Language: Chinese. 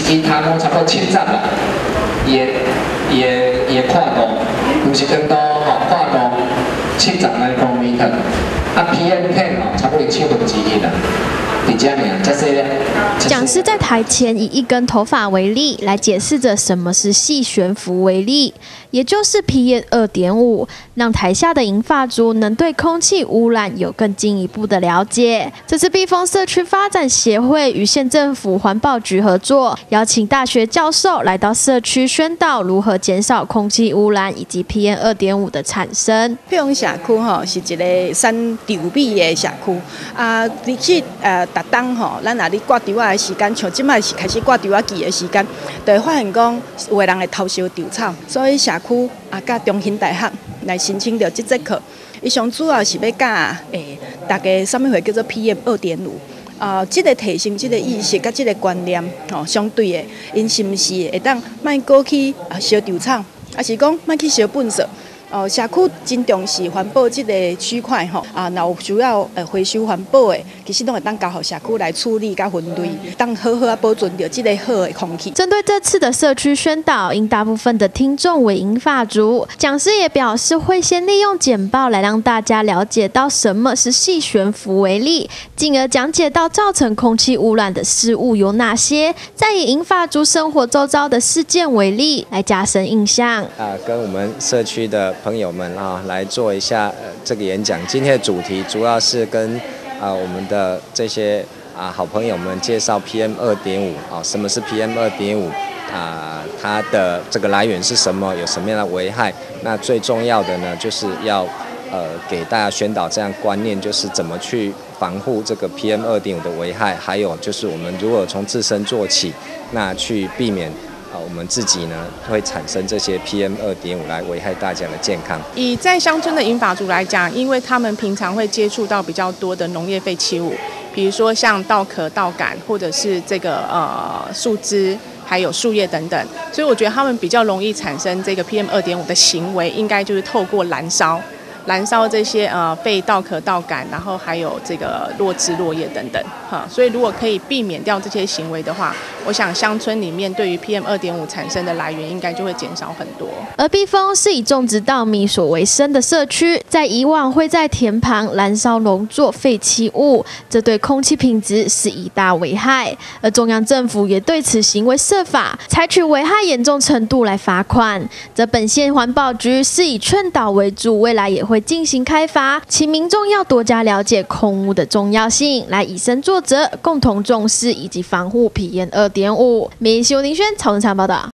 伊头毛差不多70啦，也看过，就是等到看过70那方面的，PM 片差不多1/7啦。 讲师在台前以一根头发为例，来解释着什么是细悬浮微粒，也就是 PM2.5， 让台下的银发族能对空气污染有更进一步的了解。这次碧峰社区发展协会与县政府环保局合作，邀请大学教授来到社区宣导如何减少空气污染以及 PM2.5 的产生。 碧峰社区是一个产稻米的社区啊，你去逐冬咱若咧挂稻仔的时间，像即摆是开始挂稻仔季的时间，就会发现讲有的人会偷烧稻草，所以社区甲中兴大学来申请到这节课，伊上主要是要教大家什么会叫做 PM2.5。这个提升这个意识甲这个观念，相对的，因是毋是会当莫过去烧稻草，还是讲莫去烧粪扫？社区真重视环保这个区块若有需要回收环保的，其实都会当交予社区来处理甲分类，当好好保存着这个好的空气。 针对这次的社区宣导，因大部分的听众为银发族，讲师也表示会先利用简报来让大家了解到什么是细悬浮微粒，进而讲解到造成空气污染的事物有哪些，再以银发族生活周遭的事件为例来加深印象。 跟我们社区的朋友们来做一下这个演讲。今天的主题主要是跟我们的这些好朋友们介绍 PM2.5什么是 PM2.5它的这个来源是什么，有什么样的危害。那最重要的呢，就是要给大家宣导这样观念，就是怎么去防护这个 PM2.5的危害，还有就是我们如果从自身做起，那去避免我们自己呢会产生这些 PM2.5来危害大家的健康。 以在乡村的银发族来讲，因为他们平常会接触到比较多的农业废弃物，比如说像稻壳、稻杆，或者是这个树枝，还有树叶等等，所以我觉得他们比较容易产生这个 PM2.5的行为，应该就是透过燃烧这些废稻壳、稻杆，然后还有这个落枝、落叶等等所以如果可以避免掉这些行为的话，我想乡村里面对于 PM2.5产生的来源应该就会减少很多。 而碧峰是以种植稻米所为生的社区，在以往会在田旁燃烧农作废弃物，这对空气品质是一大危害。而中央政府也对此行为设法，采取危害严重程度来罚款。则本县环保局是以劝导为主，未来也会进行开发，请民众要多加了解空污的重要性，来以身作则，共同重视以及防护 PM2.5。民视林轩、曹文昌报道。